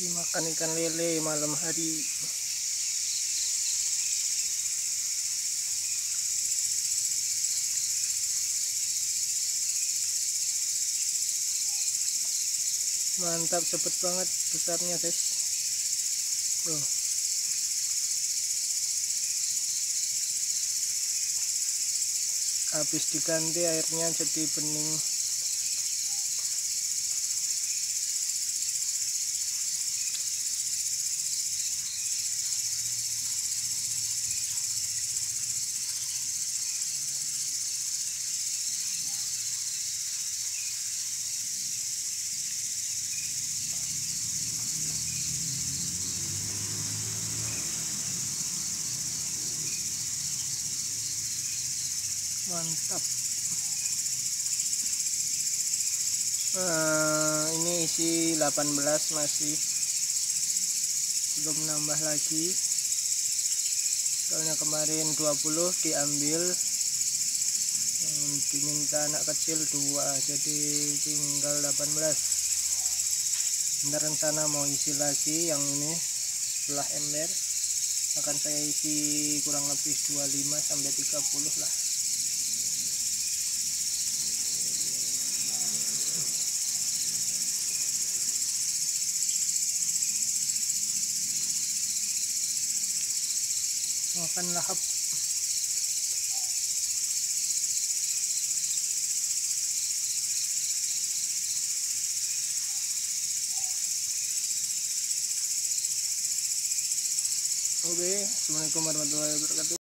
lagi makan ikan lele malam hari. Mantap, cepet banget besarnya guys. Tuh, habis diganti airnya jadi bening. Mantap. Ini isi 18, masih belum nambah lagi, soalnya kemarin 20 diambil, diminta anak kecil 2, jadi tinggal 18. Bentar, rencana mau isi lagi yang ini setelah ember akan saya isi kurang lebih 25 sampai 30 lah. Makan lahap. Oke, assalamualaikum warahmatullahi wabarakatuh.